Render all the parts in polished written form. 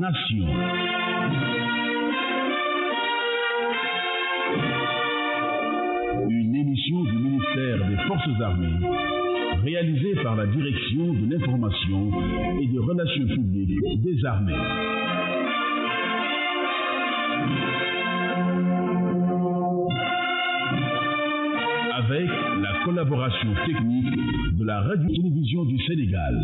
Nation. Une émission du ministère des Forces armées, réalisée par la Direction de l'information et des relations publiques des armées. Avec la collaboration technique de la Radio-Télévision du Sénégal.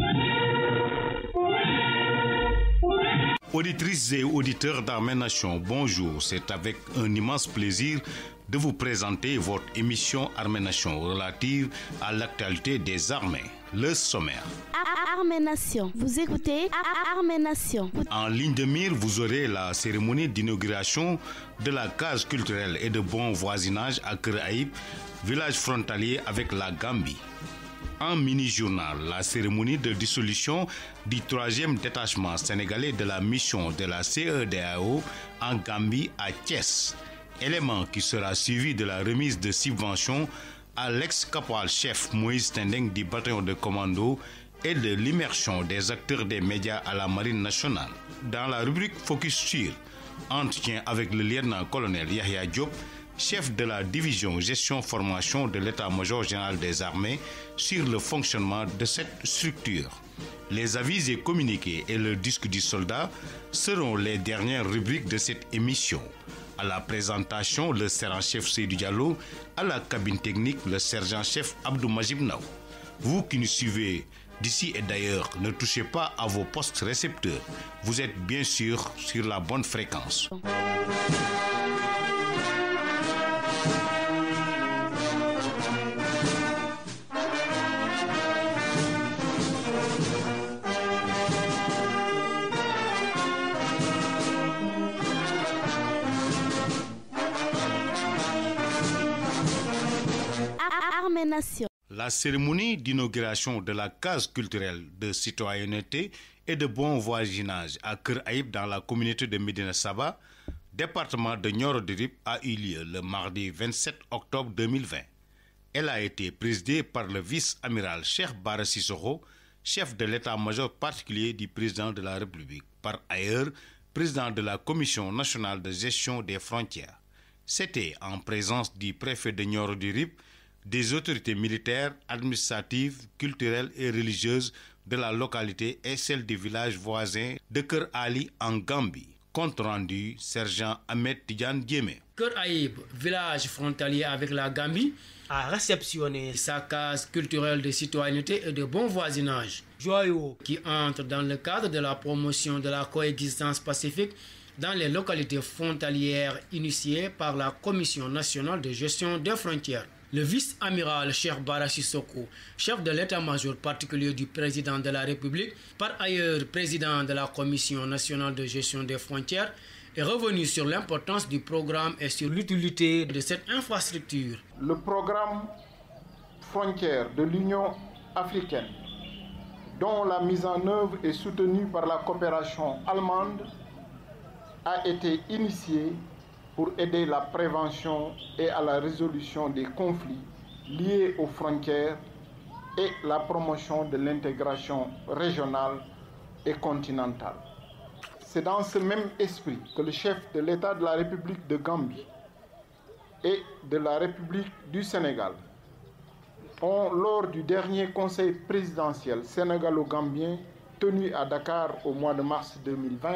Auditrices et auditeurs d'Armée Nation, bonjour. C'est avec un immense plaisir de vous présenter votre émission Armée Nation relative à l'actualité des armées. Le sommaire. Armée Nation. Vous écoutez Armée Nation. En ligne de mire, vous aurez la cérémonie d'inauguration de la case culturelle et de bon voisinage à Kër Aïb, village frontalier avec la Gambie. En mini-journal, la cérémonie de dissolution du 3e détachement sénégalais de la mission de la CEDEAO en Gambie à Thiès. Élément qui sera suivi de la remise de subventions à l'ex-caporal-chef Moïse Tendeng du bataillon de commando et de l'immersion des acteurs des médias à la Marine nationale. Dans la rubrique Focus sur, entretien avec le lieutenant-colonel Yahya Diop, chef de la division gestion-formation de l'état-major général des armées, sur le fonctionnement de cette structure. Les avis et communiqués et le disque du soldat seront les dernières rubriques de cette émission. À la présentation, le sergent-chef Seydou Diallo, à la cabine technique, le sergent-chef Abdou Majib Naw. Vous qui nous suivez d'ici et d'ailleurs, ne touchez pas à vos postes récepteurs. Vous êtes bien sûr sur la bonne fréquence. Armée Nation. La cérémonie d'inauguration de la case culturelle de citoyenneté et de bon voisinage à Kër Aïb dans la communauté de Médina Saba, département de Nioro du Rip, a eu lieu le mardi 27 octobre 2020. Elle a été présidée par le vice-amiral Cheikh Bara Sissoko, chef de l'état-major particulier du président de la République, par ailleurs président de la Commission nationale de gestion des frontières. C'était en présence du préfet de Nioro du Rip, des autorités militaires, administratives, culturelles et religieuses de la localité et celles des villages voisins de Kër Ali en Gambie. Compte rendu, sergent Ahmed Tidiane Diémé. Kër Aïb, village frontalier avec la Gambie, a réceptionné sa case culturelle de citoyenneté et de bon voisinage, joyeux qui entre dans le cadre de la promotion de la coexistence pacifique dans les localités frontalières initiées par la Commission nationale de gestion des frontières. Le vice-amiral Cheikh Bara Sissoko, chef de l'état-major particulier du président de la République, par ailleurs président de la Commission nationale de gestion des frontières, est revenu sur l'importance du programme et sur l'utilité de cette infrastructure. Le programme Frontières de l'Union africaine, dont la mise en œuvre est soutenue par la coopération allemande, a été initié pour aider la prévention et à la résolution des conflits liés aux frontières et la promotion de l'intégration régionale et continentale. C'est dans ce même esprit que le chef de l'État de la République de Gambie et de la République du Sénégal ont, lors du dernier conseil présidentiel sénégalo-gambien tenu à Dakar au mois de mars 2020,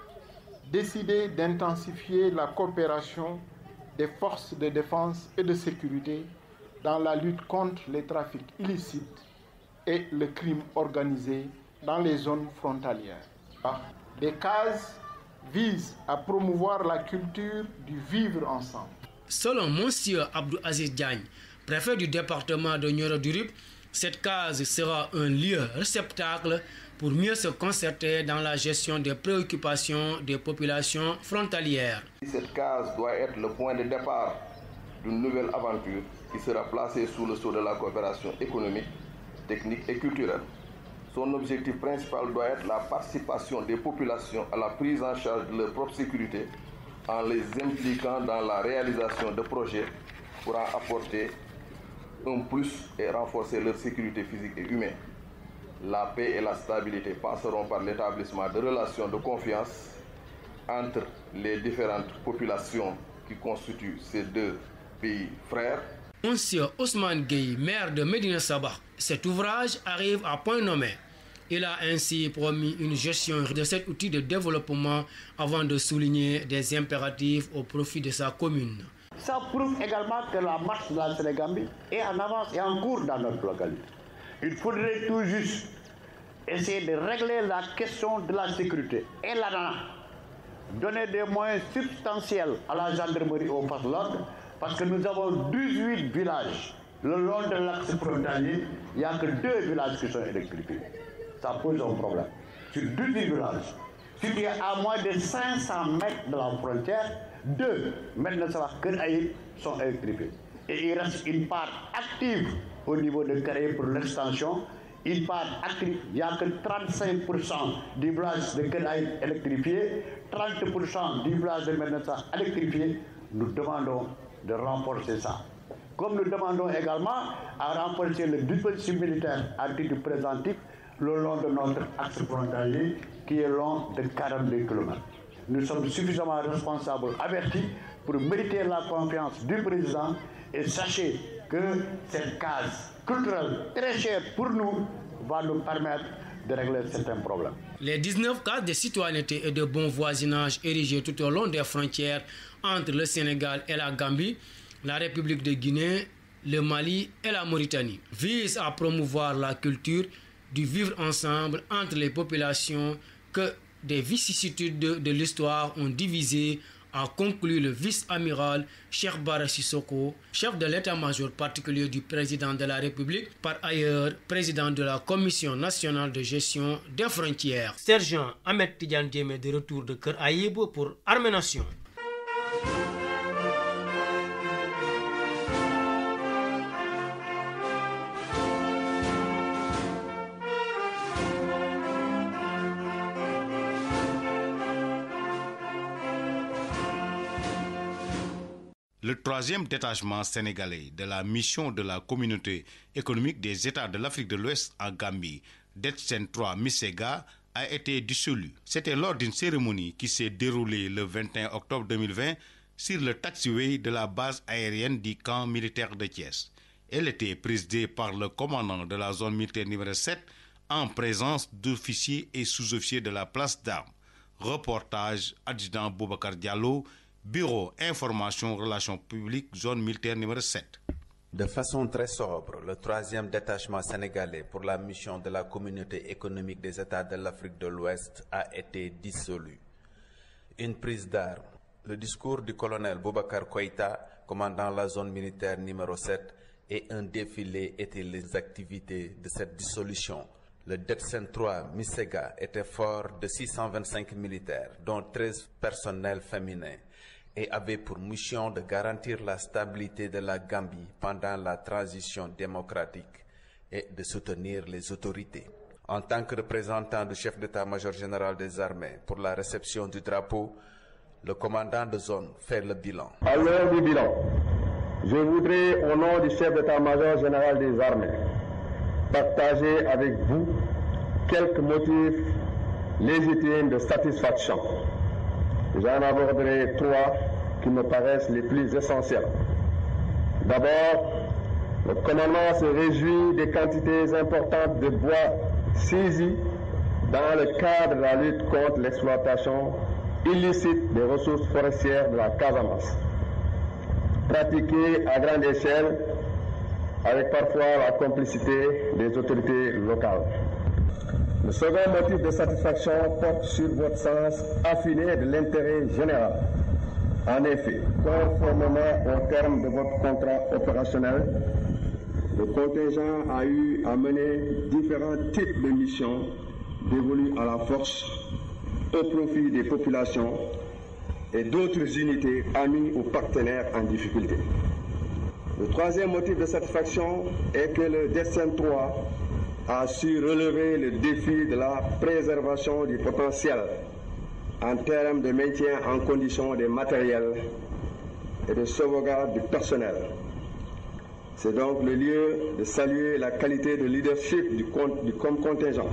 décidé d'intensifier la coopération des forces de défense et de sécurité dans la lutte contre les trafics illicites et le crime organisé dans les zones frontalières. Les cases visent à promouvoir la culture du vivre ensemble. Selon Monsieur Abdou Aziz Diagne, préfet du département de Nioro du Rip, cette case sera un lieu réceptacle pour mieux se concerter dans la gestion des préoccupations des populations frontalières. Cette case doit être le point de départ d'une nouvelle aventure qui sera placée sous le sceau de la coopération économique, technique et culturelle. Son objectif principal doit être la participation des populations à la prise en charge de leur propre sécurité en les impliquant dans la réalisation de projets pour en apporter un plus et renforcer leur sécurité physique et humaine. la paix et la stabilité passeront par l'établissement de relations de confiance entre les différentes populations qui constituent ces deux pays frères. Monsieur Ousmane Gueye, maire de Médina Sabakh, cet ouvrage arrive à point nommé. Il a ainsi promis une gestion de cet outil de développement avant de souligner des impératifs au profit de sa commune. Ça prouve également que la marche de la Sénégambie est en avance et en cours dans notre localité. Il faudrait tout juste essayer de régler la question de la sécurité et là, donner des moyens substantiels à la gendarmerie et aux forces de l'ordre, parce que nous avons 18 villages. Le long de l'axe frontalier, il n'y a que 2 villages qui sont électrifiés. Ça pose un problème. Sur 18 villages, si tu es à moins de 500 mètres de la frontière, 2 maintenant ça va sont électrifiés. Et il reste une part active au niveau de Carré pour l'extension. Une part active, il n'y a que 35% du village de Kenaï électrifié, 30% du village de Menessa électrifié. Nous demandons de renforcer ça. Comme nous demandons également à renforcer le dispositif militaire à titre préventif le long de notre axe frontalier qui est long de 42 km. Nous sommes suffisamment responsables, avertis pour mériter la confiance du président et sachez que cette case culturelle très chère pour nous va nous permettre de régler certains problèmes. Les 19 cases de citoyenneté et de bon voisinage érigées tout au long des frontières entre le Sénégal et la Gambie, la République de Guinée, le Mali et la Mauritanie visent à promouvoir la culture du vivre ensemble entre les populations que des vicissitudes de l'histoire ont divisé, a conclu le vice-amiral Cheikh Bara Sissoko, chef de l'état-major particulier du président de la République, par ailleurs président de la Commission nationale de gestion des frontières. Sergent Ahmed Tidiane Diémé de retour de Keur Aïb pour Armée Nation. Le 3e détachement sénégalais de la mission de la communauté économique des États de l'Afrique de l'Ouest en Gambie, DETSEN 3 Misega, a été dissolu. C'était lors d'une cérémonie qui s'est déroulée le 21 octobre 2020 sur le taxiway de la base aérienne du camp militaire de Thiès. Elle était présidée par le commandant de la zone militaire numéro 7 en présence d'officiers et sous-officiers de la place d'armes. Reportage adjudant Boubacar Diallo, Bureau Information Relations Publiques, zone militaire numéro 7. De façon très sobre, le 3e détachement sénégalais pour la mission de la communauté économique des États de l'Afrique de l'Ouest a été dissolu. Une prise d'armes, le discours du colonel Boubacar Koïta, commandant la zone militaire numéro 7, et un défilé étaient les activités de cette dissolution. Le DETSEN 3 Misega était fort de 625 militaires, dont 13 personnels féminins, et avait pour mission de garantir la stabilité de la Gambie pendant la transition démocratique et de soutenir les autorités. En tant que représentant du chef d'état-major général des armées pour la réception du drapeau, le commandant de zone fait le bilan. À l'heure du bilan, je voudrais, au nom du chef d'état-major général des armées, partager avec vous quelques motifs légitimes de satisfaction. J'en aborderai 3 qui me paraissent les plus essentiels. D'abord, le commandement se réjouit des quantités importantes de bois saisis dans le cadre de la lutte contre l'exploitation illicite des ressources forestières de la Casamance, pratiquée à grande échelle avec parfois la complicité des autorités locales. Le second motif de satisfaction porte sur votre sens affiné de l'intérêt général. En effet, conformément aux termes de votre contrat opérationnel, le contingent a eu à mener différents types de missions dévolues à la force au profit des populations et d'autres unités amies ou partenaires en difficulté. Le troisième motif de satisfaction est que le DETSEN 3 a su relever le défi de la préservation du potentiel en termes de maintien en condition des matériels et de sauvegarde du personnel. C'est donc le lieu de saluer la qualité de leadership du contingent,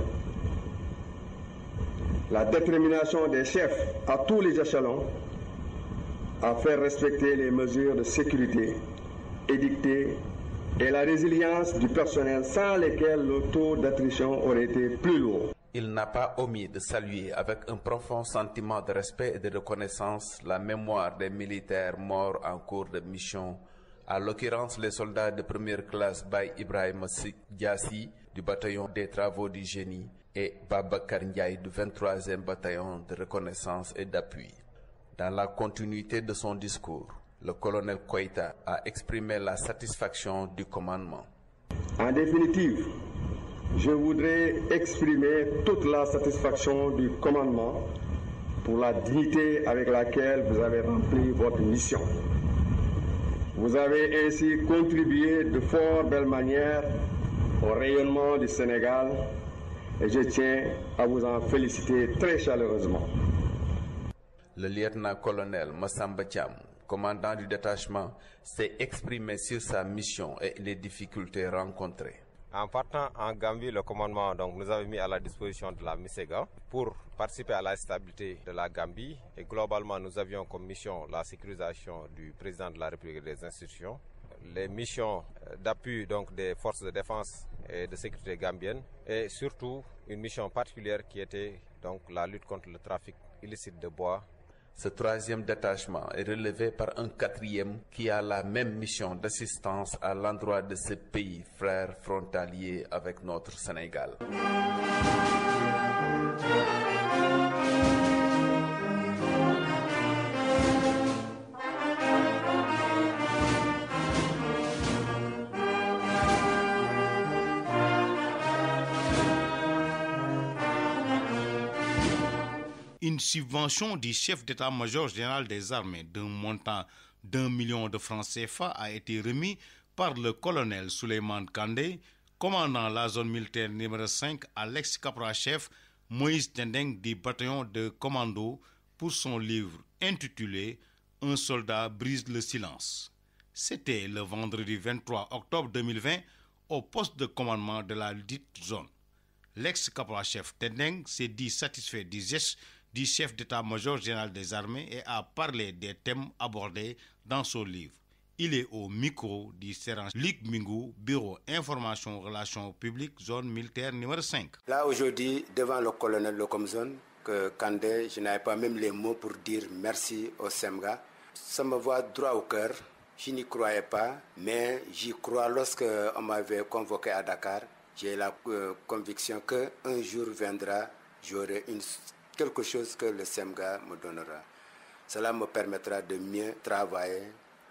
la détermination des chefs à tous les échelons à faire respecter les mesures de sécurité édictées et la résilience du personnel sans lesquelles le taux d'attrition aurait été plus lourd. Il n'a pas omis de saluer avec un profond sentiment de respect et de reconnaissance la mémoire des militaires morts en cours de mission, à l'occurrence les soldats de première classe Baye Ibrahima Diassi du bataillon des travaux du génie et Babacar Ndiaye du 23e bataillon de reconnaissance et d'appui. Dans la continuité de son discours, le colonel Koïta a exprimé la satisfaction du commandement. En définitive, je voudrais exprimer toute la satisfaction du commandement pour la dignité avec laquelle vous avez rempli votre mission. Vous avez ainsi contribué de fort belle manière au rayonnement du Sénégal et je tiens à vous en féliciter très chaleureusement. Le lieutenant-colonel Massamba Thiam, commandant du détachement, s'est exprimé sur sa mission et les difficultés rencontrées. En partant en Gambie, le commandement nous avait mis à la disposition de la MISEGA pour participer à la stabilité de la Gambie. Et globalement, nous avions comme mission la sécurisation du président de la République et des institutions, les missions d'appui des forces de défense et de sécurité gambiennes, et surtout une mission particulière qui était la lutte contre le trafic illicite de bois. Ce troisième détachement est relevé par un quatrième qui a la même mission d'assistance à l'endroit de ce pays frère frontalier avec notre Sénégal. Une subvention du chef d'état-major général des armées d'un montant d'1 million de francs CFA a été remis par le colonel Souleymane Kandé, commandant la zone militaire numéro 5 à l'ex-caporal-chef Moïse Tendeng du bataillon de commando pour son livre intitulé « Un soldat brise le silence ». C'était le vendredi 23 octobre 2020 au poste de commandement de la dite zone. L'ex-caporal-chef Tendeng s'est dit satisfait du geste du chef d'état-major général des armées et a parlé des thèmes abordés dans son livre. Il est au micro du sergent Luc Mingou, bureau information relations publiques, zone militaire numéro 5. Là aujourd'hui, devant le colonel Locomzone, que Kandé, je n'avais pas même les mots pour dire merci au SEMGA. Ça me voit droit au cœur. Je n'y croyais pas, mais j'y crois lorsque on m'avait convoqué à Dakar. J'ai la conviction qu'un jour viendra, j'aurai quelque chose que le SEMGA me donnera. Cela me permettra de mieux travailler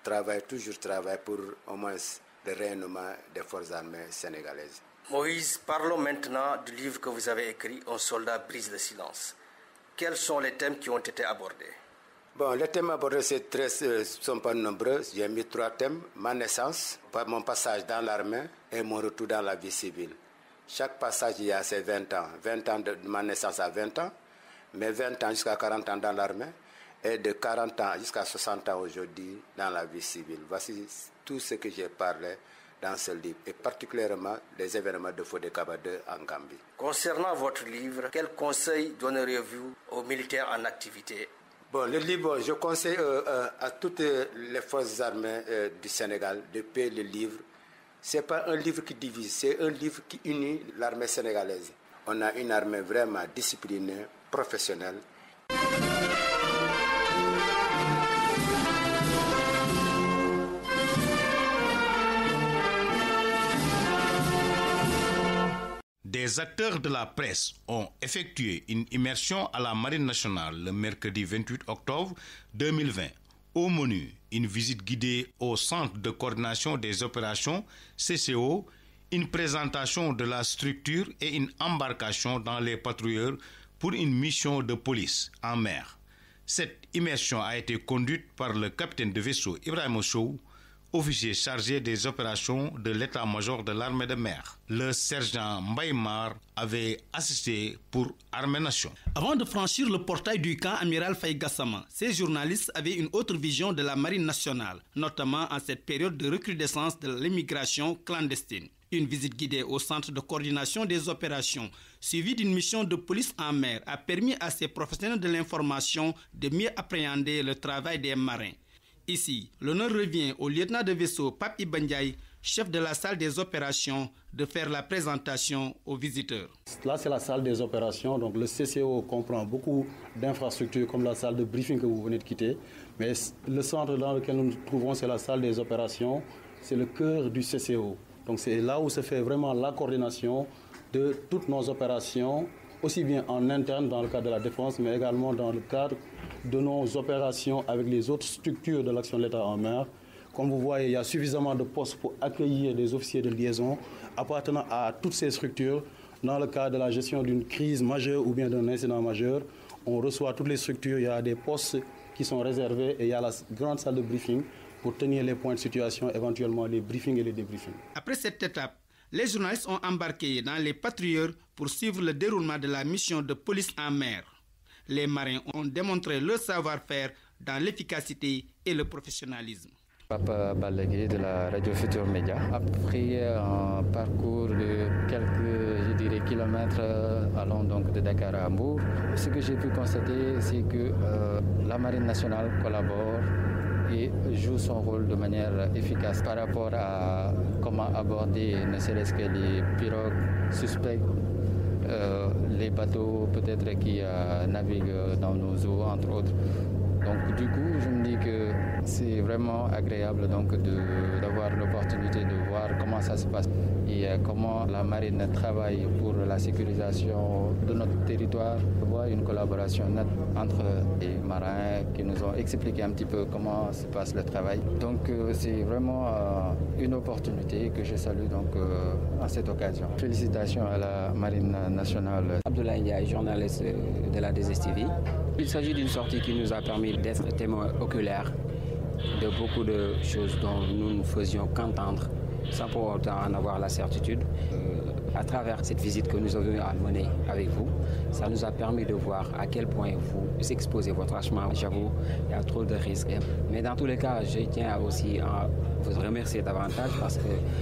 pour au moins le rayonnement des forces armées sénégalaises. Moïse, parlons maintenant du livre que vous avez écrit, Un soldat brise le silence. Quels sont les thèmes qui ont été abordés? Bon, les thèmes abordés sont pas nombreux. J'ai mis 3 thèmes. Ma naissance, mon passage dans l'armée et mon retour dans la vie civile. Chaque passage, il y a ses 20 ans. 20 ans de ma naissance à 20 ans, mais 20 ans jusqu'à 40 ans dans l'armée, et de 40 ans jusqu'à 60 ans aujourd'hui dans la vie civile. Voici tout ce que j'ai parlé dans ce livre, et particulièrement les événements de Fodé Kaba 2 en Gambie. Concernant votre livre, quels conseils donneriez-vous aux militaires en activité? Bon, le livre, je conseille à toutes les forces armées du Sénégal de payer le livre. Ce n'est pas un livre qui divise, c'est un livre qui unit l'armée sénégalaise. On a une armée vraiment disciplinée, professionnelle. Des acteurs de la presse ont effectué une immersion à la Marine nationale le mercredi 28 octobre 2020. Au menu, une visite guidée au Centre de coordination des opérations CCO, une présentation de la structure et une embarcation dans les patrouilleurs pour une mission de police en mer. Cette immersion a été conduite par le capitaine de vaisseau Ibrahima Sow, officier chargé des opérations de l'état-major de l'armée de mer. Le sergent Mbaïmar avait assisté pour Armée Nation. Avant de franchir le portail du camp amiral Faye Gassama, ces journalistes avaient une autre vision de la marine nationale, notamment en cette période de recrudescence de l'immigration clandestine. Une visite guidée au centre de coordination des opérations, suivie d'une mission de police en mer, a permis à ces professionnels de l'information de mieux appréhender le travail des marins. Ici, l'honneur revient au lieutenant de vaisseau Pape Ibandiaï, chef de la salle des opérations, de faire la présentation aux visiteurs. Là, c'est la salle des opérations. Donc, le CCO comprend beaucoup d'infrastructures comme la salle de briefing que vous venez de quitter. Mais le centre dans lequel nous nous trouvons, c'est la salle des opérations. C'est le cœur du CCO. Donc, c'est là où se fait vraiment la coordination de toutes nos opérations, aussi bien en interne dans le cadre de la défense, mais également dans le cadre de nos opérations avec les autres structures de l'action de l'État en mer. Comme vous voyez, il y a suffisamment de postes pour accueillir des officiers de liaison appartenant à toutes ces structures. Dans le cadre de la gestion d'une crise majeure ou bien d'un incident majeur, on reçoit toutes les structures, il y a des postes qui sont réservés et il y a la grande salle de briefing pour tenir les points de situation, éventuellement les briefings et les débriefings. Après cette étape, les journalistes ont embarqué dans les patrouilleurs pour suivre le déroulement de la mission de police en mer. Les marins ont démontré leur savoir-faire dans l'efficacité et le professionnalisme. Papa Balagué de la Radio Futur Média. Après un parcours de quelques kilomètres allant donc de Dakar à Hambourg, ce que j'ai pu constater, c'est que la Marine nationale collabore et joue son rôle de manière efficace par rapport à comment aborder ne serait-ce que les pirogues suspectes, les bateaux peut-être qui naviguent dans nos eaux, entre autres. Donc du coup, je me dis que c'est vraiment agréable donc d'avoir l'opportunité de voir comment ça se passe et comment la marine travaille pour la sécurisation de notre territoire. On voit une collaboration nette entre les marins qui nous ont expliqué un petit peu comment se passe le travail. Donc c'est vraiment une opportunité que je salue donc à cette occasion. Félicitations à la Marine nationale. Abdoulaye Ndiaye, journaliste de la 2STV. Il s'agit d'une sortie qui nous a permis d'être témoins oculaires de beaucoup de choses dont nous ne faisions qu'entendre sans pour autant en avoir la certitude. À travers cette visite que nous avons menée avec vous, ça nous a permis de voir à quel point vous exposez votre chemin. J'avoue, il y a trop de risques. Mais dans tous les cas, je tiens aussi à vous remercier davantage parce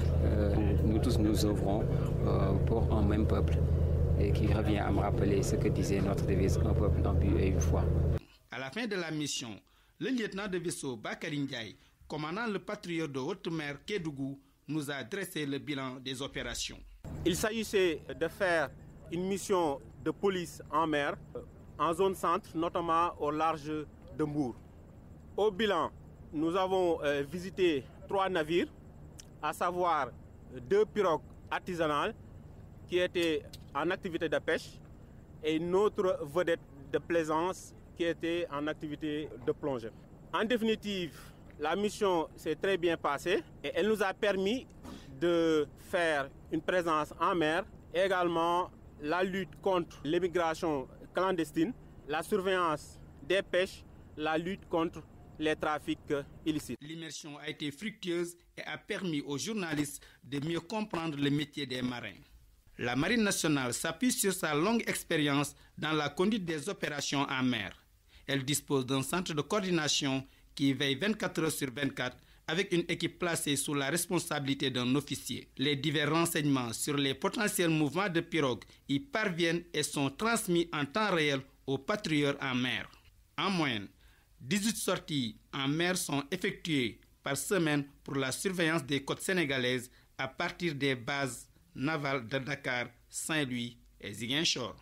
que nous tous nous œuvrons pour un même peuple. Et qui revient à me rappeler ce que disait notre devise, un peuple, un but et une foi. À la fin de la mission, le lieutenant de vaisseau Bakary Ndiaye, commandant le patrouilleur de haute mer Kédougou, nous a dressé le bilan des opérations. Il s'agissait de faire une mission de police en mer, en zone centre, notamment au large de Mbour. Au bilan, nous avons visité 3 navires, à savoir 2 pirogues artisanales qui étaient en activité de pêche et une autre vedette de plaisance qui était en activité de plongée. En définitive, la mission s'est très bien passée et elle nous a permis de faire une présence en mer, également la lutte contre l'immigration clandestine, la surveillance des pêches, la lutte contre les trafics illicites. L'immersion a été fructueuse et a permis aux journalistes de mieux comprendre le métier des marins. La Marine nationale s'appuie sur sa longue expérience dans la conduite des opérations en mer. Elle dispose d'un centre de coordination qui veille 24 heures sur 24 avec une équipe placée sous la responsabilité d'un officier. Les divers renseignements sur les potentiels mouvements de pirogues y parviennent et sont transmis en temps réel aux patrouilleurs en mer. En moyenne, 18 sorties en mer sont effectuées par semaine pour la surveillance des côtes sénégalaises à partir des bases navales de Dakar, Saint-Louis et Ziguinchor.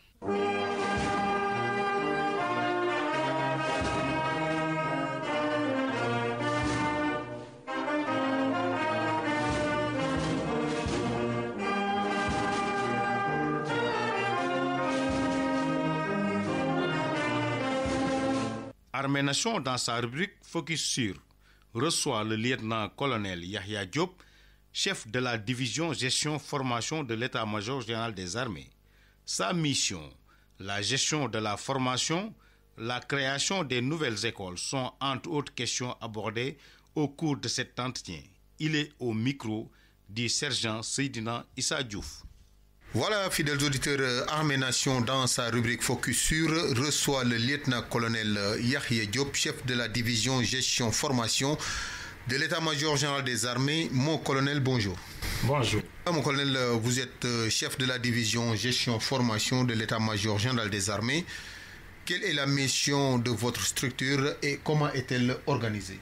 Armée Nation, dans sa rubrique Focus sur, reçoit le lieutenant-colonel Yahya Diop, chef de la division gestion-formation de l'état-major général des armées. Sa mission, la gestion de la formation, la création des nouvelles écoles sont entre autres questions abordées au cours de cet entretien. Il est au micro du sergent Seydina Issa Diouf. Voilà, fidèles auditeurs, Armée Nation, dans sa rubrique Focus Sur, reçoit le lieutenant-colonel Yahya Diop, chef de la division gestion-formation de l'état-major général des armées. Mon colonel, bonjour. Bonjour. Mon colonel, vous êtes chef de la division gestion-formation de l'état-major général des armées. Quelle est la mission de votre structure et comment est-elle organisée?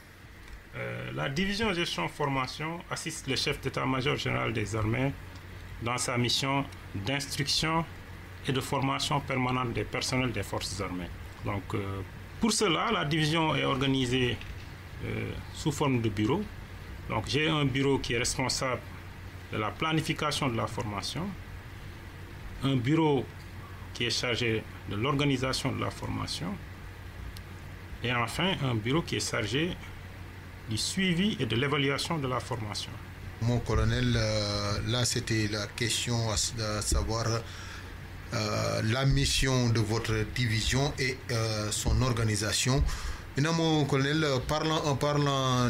La division gestion-formation assiste le chef d'état-major général des armées dans sa mission d'instruction et de formation permanente des personnels des forces armées. Donc, pour cela, la division est organisée sous forme de bureau. Donc, j'ai un bureau qui est responsable de la planification de la formation, un bureau qui est chargé de l'organisation de la formation, et enfin un bureau qui est chargé du suivi et de l'évaluation de la formation. Mon colonel, là c'était la question à savoir la mission de votre division et son organisation. Maintenant, mon colonel, en parlant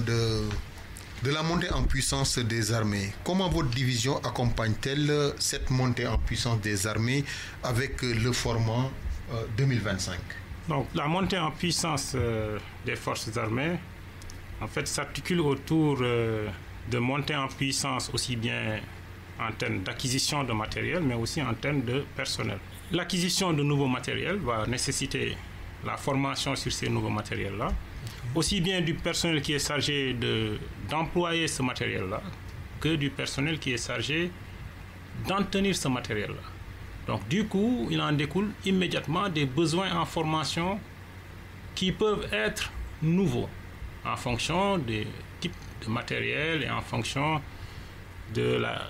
de la montée en puissance des armées, comment votre division accompagne-t-elle cette montée en puissance des armées avec le format 2025? Donc, la montée en puissance des forces armées, en fait, s'articule autour de montée en puissance aussi bien en termes d'acquisition de matériel, mais aussi en termes de personnel. L'acquisition de nouveaux matériels va nécessiter la formation sur ces nouveaux matériels-là, aussi bien du personnel qui est chargé d'employer ce matériel-là, que du personnel qui est chargé d'en tenir ce matériel-là. Donc, du coup, il en découle immédiatement des besoins en formation qui peuvent être nouveaux en fonction des types de matériel et en fonction de la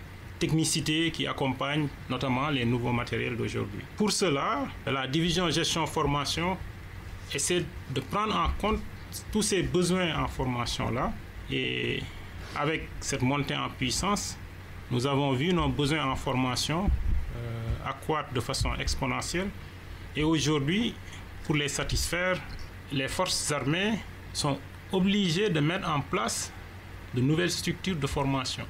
technicité qui accompagne notamment les nouveaux matériels d'aujourd'hui. Pour cela, la division gestion-formation essaie de prendre en compte tous ces besoins en formation-là, et avec cette montée en puissance, nous avons vu nos besoins en formation accroître de façon exponentielle, et aujourd'hui, pour les satisfaire, les forces armées sont obligés de mettre en place de nouvelles structures de formation.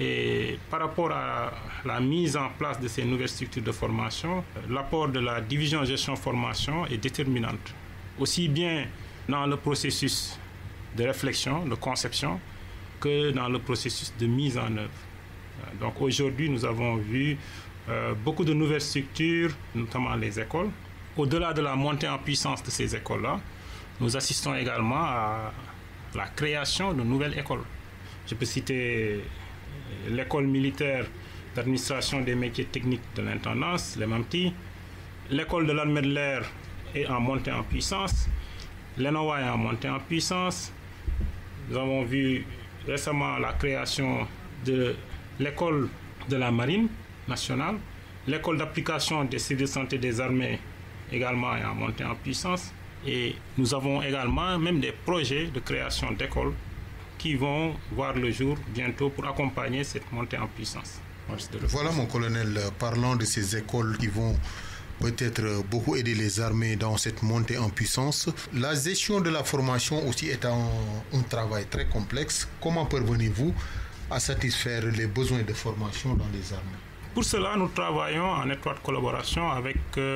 Et par rapport à la mise en place de ces nouvelles structures de formation, l'apport de la division gestion-formation est déterminante, aussi bien dans le processus de réflexion, de conception, que dans le processus de mise en œuvre. Donc aujourd'hui, nous avons vu beaucoup de nouvelles structures, notamment les écoles. Au-delà de la montée en puissance de ces écoles-là, nous assistons également à la création de nouvelles écoles. Je peux citer l'école militaire d'administration des métiers techniques de l'intendance, l'EMAMTI, l'école de l'armée de l'air est en montée en puissance, l'ENOA est en montée en puissance. Nous avons vu récemment la création de l'école de la marine nationale, l'école d'application des services de santé des armées également est en montée en puissance. Et nous avons également même des projets de création d'écoles qui vont voir le jour bientôt pour accompagner cette montée en puissance. Voilà, mon colonel, parlant de ces écoles qui vont peut-être beaucoup aider les armées dans cette montée en puissance. La gestion de la formation aussi est un travail très complexe. Comment parvenez-vous à satisfaire les besoins de formation dans les armées? Pour cela, nous travaillons en étroite collaboration avec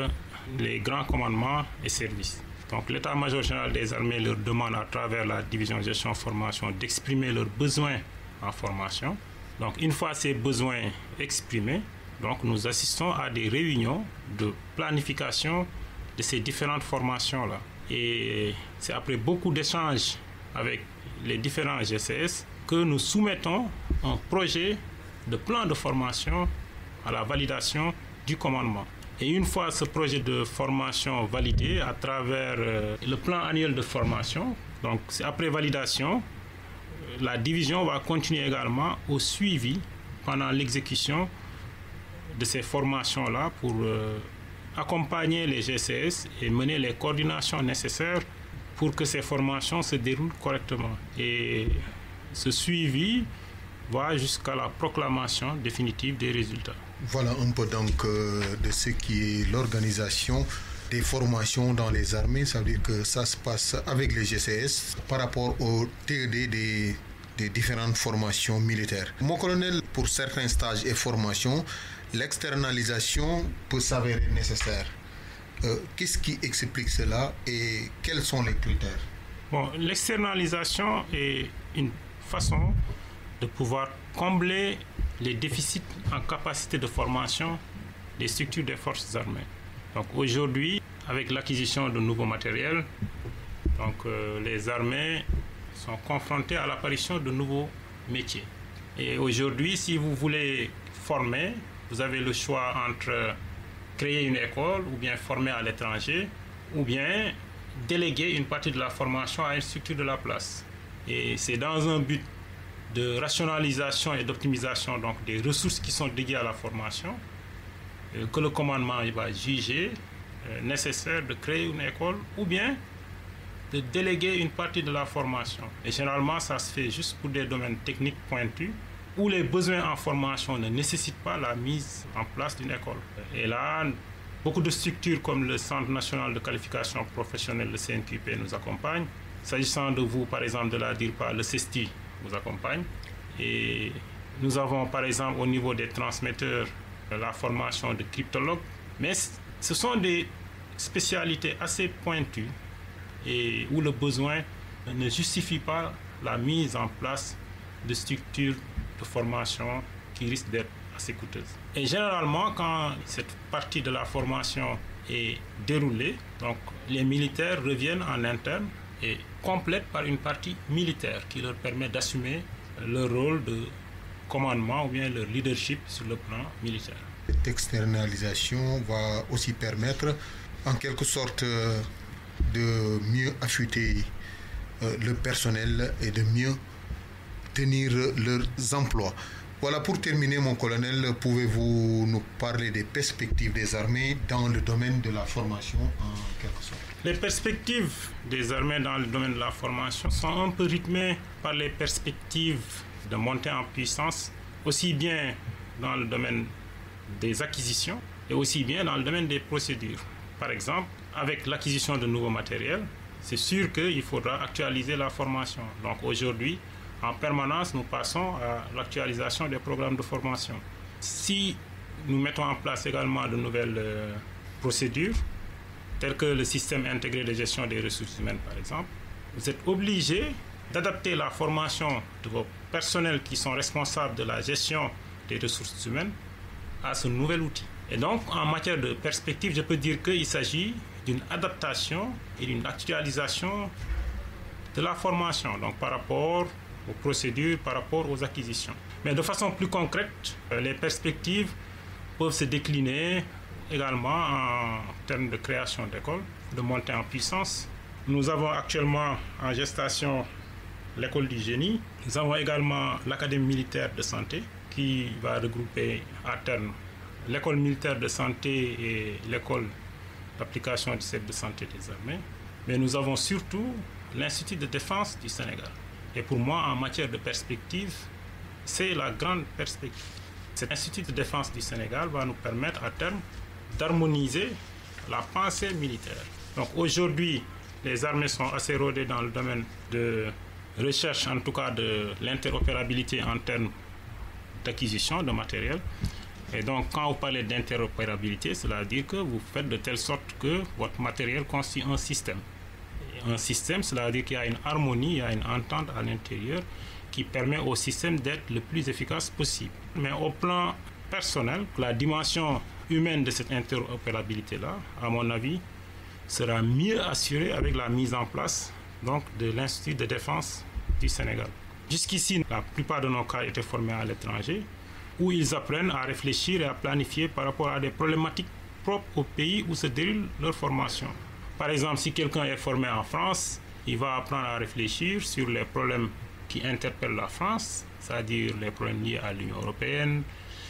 les grands commandements et services. Donc l'état-major général des armées leur demande à travers la division gestion-formation d'exprimer leurs besoins en formation. Donc une fois ces besoins exprimés, donc nous assistons à des réunions de planification de ces différentes formations-là. Et c'est après beaucoup d'échanges avec les différents GCS que nous soumettons un projet de plan de formation à la validation du commandement. Et une fois ce projet de formation validé à travers le plan annuel de formation, donc après validation, la division va continuer également au suivi pendant l'exécution de ces formations-là pour accompagner les GCS et mener les coordinations nécessaires pour que ces formations se déroulent correctement. Et ce suivi va jusqu'à la proclamation définitive des résultats. Voilà un peu donc de ce qui est l'organisation des formations dans les armées. Ça veut dire que ça se passe avec les GCS par rapport au TED des des différentes formations militaires. Mon colonel, pour certains stages et formations, l'externalisation peut s'avérer nécessaire. Qu'est-ce qui explique cela et quels sont les critères? Bon, l'externalisation est une façon de pouvoir combler les déficits en capacité de formation des structures des forces armées. Donc aujourd'hui, avec l'acquisition de nouveaux matériels, les armées sont confrontées à l'apparition de nouveaux métiers. Et aujourd'hui, si vous voulez former, vous avez le choix entre créer une école ou bien former à l'étranger ou bien déléguer une partie de la formation à une structure de la place. Et c'est dans un but de rationalisation et d'optimisation des ressources qui sont dédiées à la formation que le commandement va juger nécessaire de créer une école ou bien de déléguer une partie de la formation. Et généralement, ça se fait juste pour des domaines techniques pointus où les besoins en formation ne nécessitent pas la mise en place d'une école. Et là, beaucoup de structures comme le Centre national de qualification professionnelle, le CNQP, nous accompagnent. S'agissant de vous, par exemple, de la DIRPA, le CESTI vous accompagne. Et nous avons, par exemple, au niveau des transmetteurs, la formation de cryptologue. Mais ce sont des spécialités assez pointues et où le besoin ne justifie pas la mise en place de structures de formation qui risquent d'être assez coûteuses. Et généralement, quand cette partie de la formation est déroulée, donc les militaires reviennent en interne et complètent par une partie militaire qui leur permet d'assumer leur rôle de commandement ou bien leur leadership sur le plan militaire. Cette externalisation va aussi permettre en quelque sorte de mieux affûter le personnel et de mieux tenir leurs emplois. Voilà, pour terminer, mon colonel, pouvez-vous nous parler des perspectives des armées dans le domaine de la formation en quelque sorte? Les perspectives des armées dans le domaine de la formation sont un peu rythmées par les perspectives de montée en puissance, aussi bien dans le domaine des acquisitions et aussi bien dans le domaine des procédures. Par exemple, avec l'acquisition de nouveaux matériels, c'est sûr qu'il faudra actualiser la formation. Donc aujourd'hui, en permanence, nous passons à l'actualisation des programmes de formation. Si nous mettons en place également de nouvelles procédures, telles que le système intégré de gestion des ressources humaines, par exemple, vous êtes obligé d'adapter la formation de vos personnels qui sont responsables de la gestion des ressources humaines à ce nouvel outil. Et donc, en matière de perspective, je peux dire qu'il s'agit d'une adaptation et d'une actualisation de la formation, donc par rapport aux procédures, par rapport aux acquisitions. Mais de façon plus concrète, les perspectives peuvent se décliner également en termes de création d'écoles, de montée en puissance. Nous avons actuellement en gestation l'école du génie. Nous avons également l'Académie militaire de santé qui va regrouper à terme l'école militaire de santé et l'école d'application du système de santé des armées. Mais nous avons surtout l'Institut de défense du Sénégal. Et pour moi, en matière de perspective, c'est la grande perspective. Cet Institut de défense du Sénégal va nous permettre à terme d'harmoniser la pensée militaire. Donc aujourd'hui, les armées sont assez rodées dans le domaine de recherche, en tout cas de l'interopérabilité en termes d'acquisition de matériel. Et donc, quand vous parlez d'interopérabilité, cela veut dire que vous faites de telle sorte que votre matériel constitue un système. Et un système, cela veut dire qu'il y a une harmonie, il y a une entente à l'intérieur qui permet au système d'être le plus efficace possible. Mais au plan personnel, la dimension humaine de cette interopérabilité-là, à mon avis, sera mieux assurée avec la mise en place donc, de l'Institut de défense du Sénégal. Jusqu'ici, la plupart de nos cas étaient formés à l'étranger, où ils apprennent à réfléchir et à planifier par rapport à des problématiques propres au pays où se déroule leur formation. Par exemple, si quelqu'un est formé en France, il va apprendre à réfléchir sur les problèmes qui interpellent la France, c'est-à-dire les problèmes liés à l'Union européenne.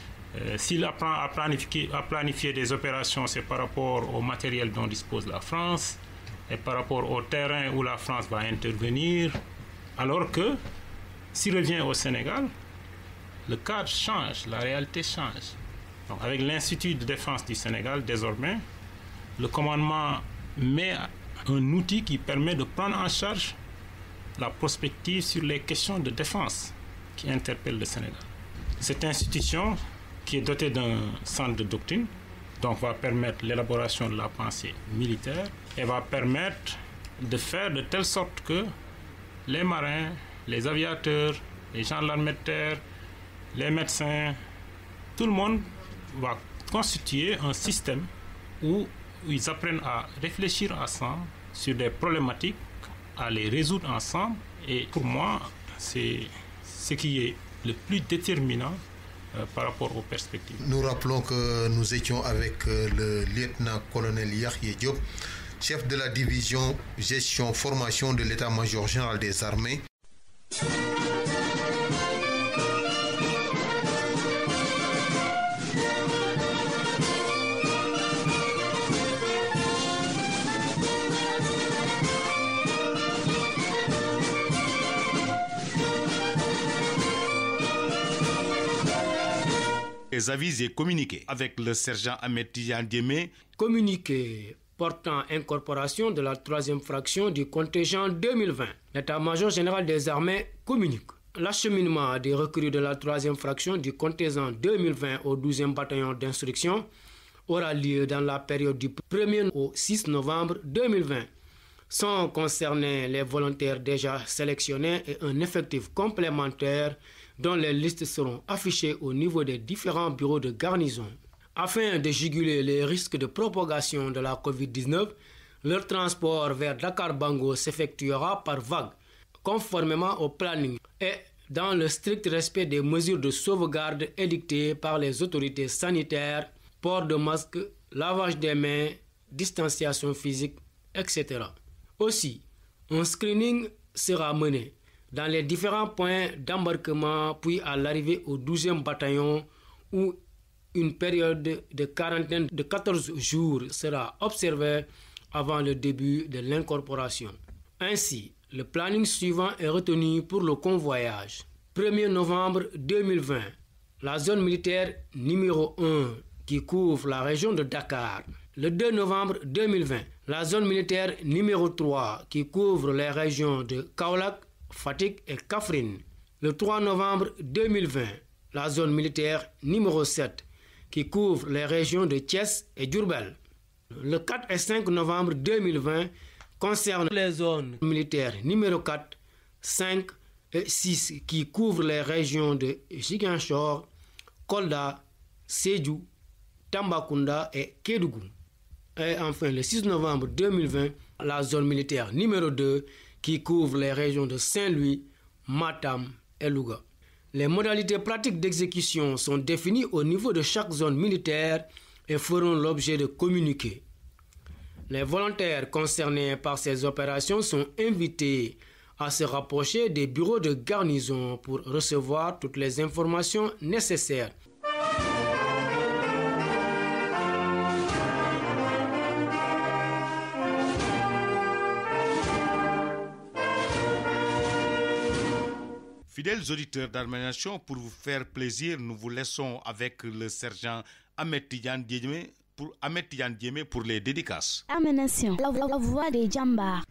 S'il apprend à planifier des opérations, c'est par rapport au matériel dont dispose la France et par rapport au terrain où la France va intervenir. Alors que, s'il revient au Sénégal, le cadre change, la réalité change. Donc, avec l'Institut de défense du Sénégal, désormais, le commandement met un outil qui permet de prendre en charge la prospective sur les questions de défense qui interpellent le Sénégal. Cette institution, qui est dotée d'un centre de doctrine, donc va permettre l'élaboration de la pensée militaire et va permettre de faire de telle sorte que les marins, les aviateurs, les gens de l'armée de terre, les médecins, tout le monde va constituer un système où ils apprennent à réfléchir ensemble sur des problématiques, à les résoudre ensemble. Et pour moi, c'est ce qui est le plus déterminant par rapport aux perspectives. Nous rappelons que nous étions avec le lieutenant-colonel Yahya Diop, chef de la division gestion formation de l'état-major général des armées. Les avis et communiqués avec le sergent Ahmed Tidiane Diémé. Communiqué portant incorporation de la 3e fraction du contingent 2020. L'état-major général des armées communique. L'acheminement des recrues de la 3e fraction du contingent 2020 au 12e bataillon d'instruction aura lieu dans la période du 1er au 6 novembre 2020. Sont concernés les volontaires déjà sélectionnés et un effectif complémentaire dont les listes seront affichées au niveau des différents bureaux de garnison. Afin de juguler les risques de propagation de la COVID-19, leur transport vers Dakar-Bango s'effectuera par vague, conformément au planning et dans le strict respect des mesures de sauvegarde édictées par les autorités sanitaires, port de masque, lavage des mains, distanciation physique, etc. Aussi, un screening sera mené dans les différents points d'embarquement, puis à l'arrivée au 12e bataillon où une période de quarantaine de 14 jours sera observée avant le début de l'incorporation. Ainsi, le planning suivant est retenu pour le convoyage. 1er novembre 2020, la zone militaire numéro 1 qui couvre la région de Dakar. Le 2 novembre 2020, la zone militaire numéro 3 qui couvre les régions de Kaolack, Fatick et Kaffrine. Le 3 novembre 2020, la zone militaire numéro 7 qui couvre les régions de Thiès et Diourbel. Le 4 et 5 novembre 2020 concerne les zones militaires numéro 4, 5 et 6 qui couvrent les régions de Ziguinchor, Kolda, Sédhiou, Tambacounda et Kédougou. Et enfin, le 6 novembre 2020, la zone militaire numéro 2 qui couvre les régions de Saint-Louis, Matam et Louga. Les modalités pratiques d'exécution sont définies au niveau de chaque zone militaire et feront l'objet de communiqués. Les volontaires concernés par ces opérations sont invités à se rapprocher des bureaux de garnison pour recevoir toutes les informations nécessaires. Fidèles auditeurs d'Armée Nation, pour vous faire plaisir, nous vous laissons avec le sergent Ahmed Tidiane Diémé pour les dédicaces. Armée Nation, la voix des Djambars.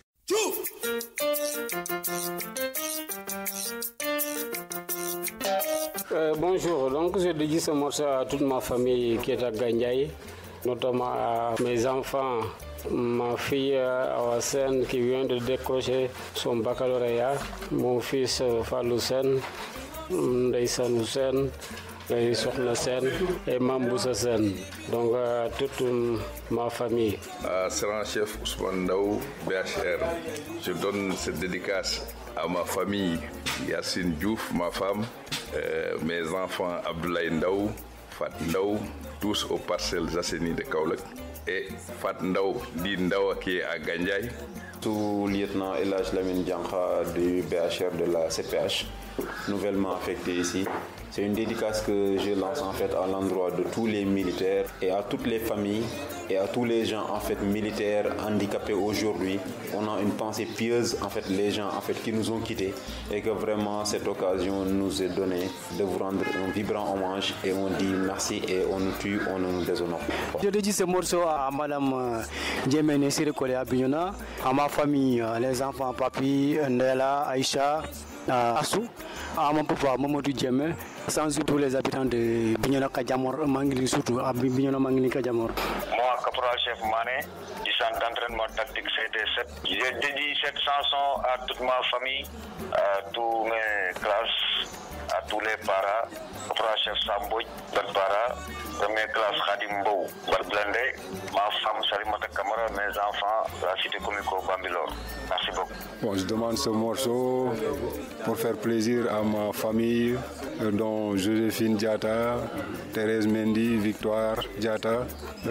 Bonjour, donc je dédie ce morceau à toute ma famille qui est à Gandiaye, notamment à mes enfants. Ma fille Awasen qui vient de décrocher son baccalauréat, mon fils Fallou Sen, Ndeysan Sen, Sokhna Sen et Mamboussa Sen. Donc toute ma famille. Sergent chef Ousmane Ndaw, BHR, je donne cette dédicace à ma famille, Yassine Diouf, ma femme, mes enfants Abdoulaye Ndaw, Fat Ndaw, tous aux Parcelles Assainies de Kaolack. Et Fat Ndaw, dit Ndaw qui est à Gandiaye. Sous-lieutenant Elhadj Lamine Diankha du BHR de la CPH, nouvellement affecté ici. C'est une dédicace que je lance en fait à l'endroit de tous les militaires et à toutes les familles et à tous les gens en fait militaires handicapés aujourd'hui. On a une pensée pieuse en fait les gens en fait qui nous ont quittés et que vraiment cette occasion nous est donnée de vous rendre un vibrant hommage et on dit merci et on nous tue, on ne nous déshonore. Je dédie ce morceau à Madame Djemene Sirikole Abignona, à ma famille, les enfants Papi, Ndela, Aïcha, Assou, à mon papa Mamadou Djemé, sans oublier tous les habitants de Bignona Kadiamor, Mangili surtout, à Bignona Mangili Kadiamor. Moi, caporal chef Mané, du centre d'entraînement tactique CD7. Je dédie cette chanson à toute ma famille, à tous mes classes, à tous les paras, caporal chef Samboy, Balpara, première classe Khadim Bou, Balblende, ma femme Salimata Kamara, mes enfants, la cité Komiko Bambilor. Merci beaucoup. Bon, je demande ce morceau pour faire plaisir à ma famille, dont Joséphine Diata, Thérèse Mendy, Victoire Diata,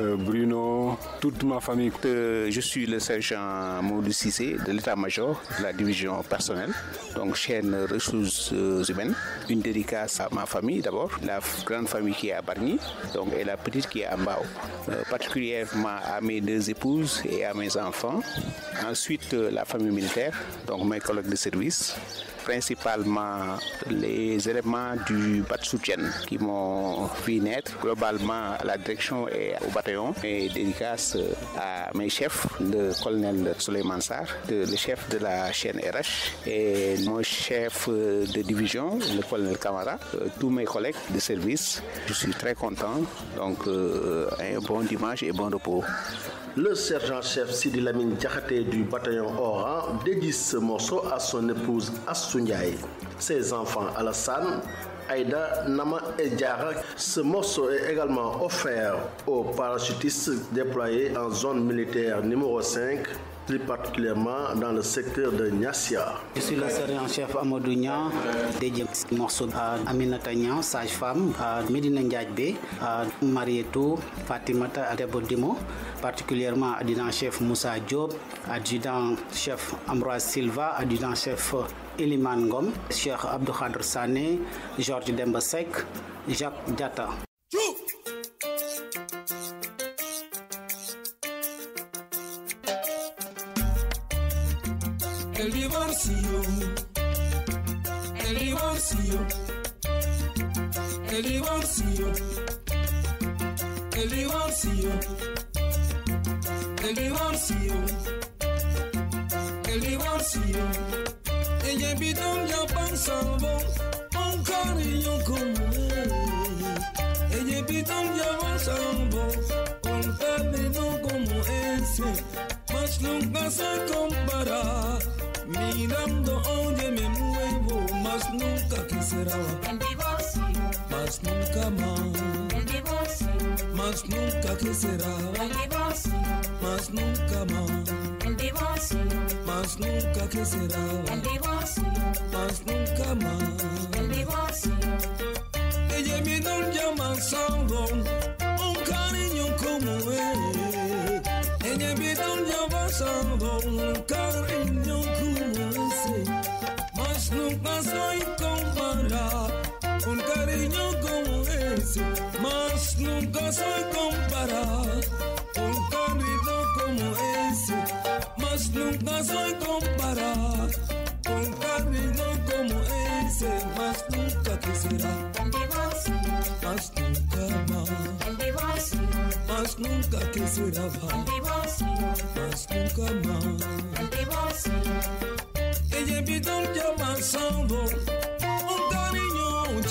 Bruno, toute ma famille. Je suis le sergent Maudou Cissé de l'état-major de la division personnelle, donc chaîne ressources humaines. Une dédicace à ma famille d'abord, la grande famille qui est à Bargny, donc, et la petite qui est à Mbao, particulièrement à mes deux épouses et à mes enfants. Ensuite, la famille militaire, donc mes collègues de service, principalement les éléments du Batsoutien qui m'ont fait naître, globalement à la direction et au bataillon. Et dédicace à mes chefs, le colonel Souleymane Sarr, le chef de la chaîne RH et mon chef de division, le colonel Kamara, tous mes collègues de service. Je suis très content, donc un bon dimanche et bon repos. Le sergent-chef Sidi Lamine Diakhaté du bataillon Oran dédie ce morceau à son épouse Assou Ndiaye, ses enfants Alassane, Aïda, Nama et Diara. Ce morceau est également offert aux parachutistes déployés en zone militaire numéro 5, plus particulièrement dans le secteur de Niassia. Je suis le sergent-chef Amadou Nia, dédié ce morceau à Aminata Nia, sage-femme, à Medina Ndiadbe, à Marietou, Fatimata Adebodimo, particulièrement adjudant-chef Moussa Diop, adjudant-chef Ambroise Silva, adjudant-chef Eliman Ngom, Cheikh Abdou Khadr Sané, Georges Dembasek, Jacques Diata. El divorcio, el divorcio, el divorcio, el divorcio, el divorcio, el divorcio. Ella pide ya pensando un cariño como él. Ella pide ya pensando un cariño como ese, mas nunca se compara. Mirando donde me muevo, más nunca quisiera. El divorcio, más nunca más. El divorcio, más nunca quisiera. El divorcio, más nunca más. El divorcio, más nunca quisiera. El divorcio, más nunca más. El divorcio. Ella me da un llamado, un cariño como él. Ella me da un llamado, un cariño como ese, mas nunca soy comparar. Un cariño como ese, mas nunca soy comparar. Un cariño como ese, mas nunca soy comparar. Un cariño como ese, más nunca quisiera. El divorcio, más nunca más. El divorcio, más nunca quisiera. El divorcio, más nunca más. El divorcio. Ella pide un llamado, un cariño,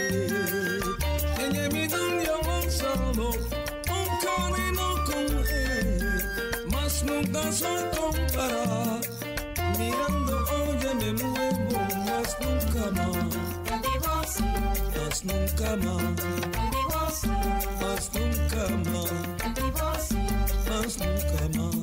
ella pide un llamado, un cariño como él, más nunca soy comparar. Mirando oye me muevo, más nunca más. El divorcio, más nunca más. El divorcio, más nunca más. El divorcio, más nunca más.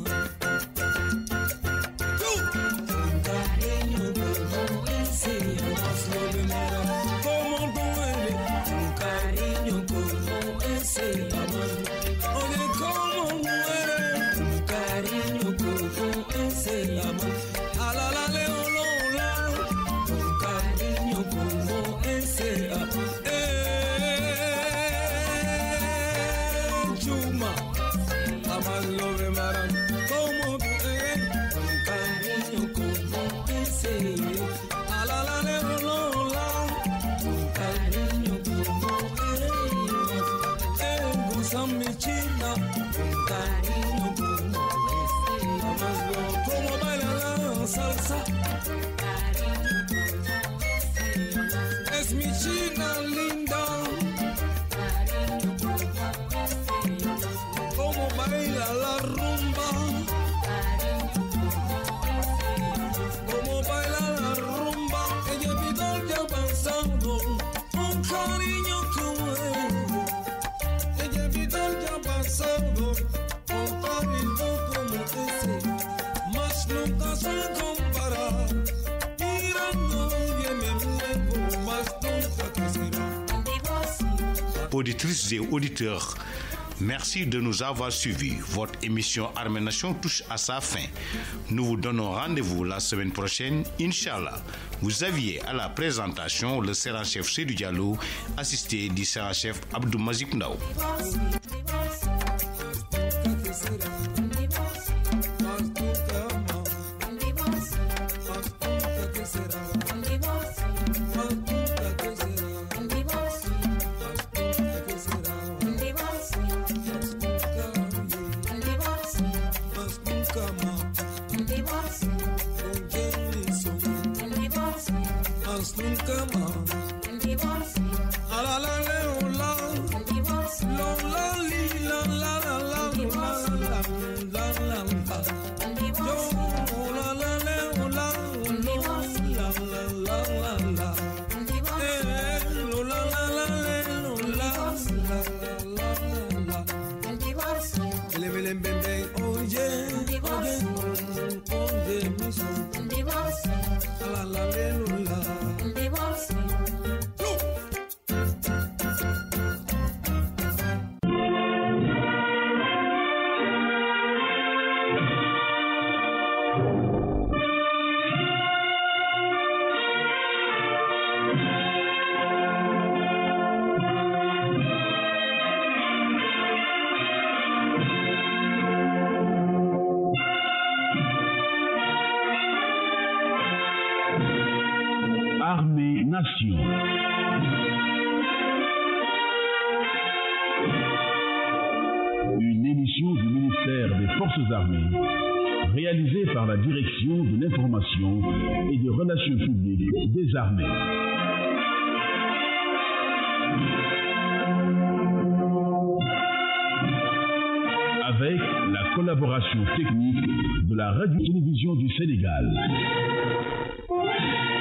Un cariño como ese, más lo demora. Como tú eres, un cariño como ese, amor. Oye, como tú eres, un cariño como ese, amor. Un cariño como ese, Jamás lo verán como tú eres, con cariño como ese. A la la la la la, con cariño como eres. Goza mi china, con cariño como ese. Jamás lo como baila la salsa. Es mi china linda. Como baila la rumba. Como baila la rumba. Ella pide ya pasando un cariño como él. Ella pide ya pasando un cariño como ese. Más nunca se compara. Mirando bien me muevo, más nunca quisiera. Auditrices et auditeurs, merci de nous avoir suivis. Votre émission Armée Nation touche à sa fin. Nous vous donnons rendez-vous la semaine prochaine, Inch'Allah. Vous aviez à la présentation le sergent-chef Seydou Diallo, assisté du sergent-chef Abdou Mazik Ndao. Nunca más. A la la la la, la li la la la la la la la la. Yo la la la la la la la la. Lo la la la la la la la. Le belen bembe oye oye mi son. La la la la. Armée Nation. Une émission du ministère des Forces armées, réalisée par la Direction de l'information et des relations publiques des armées. Avec la collaboration technique de la Radio-Télévision du Sénégal.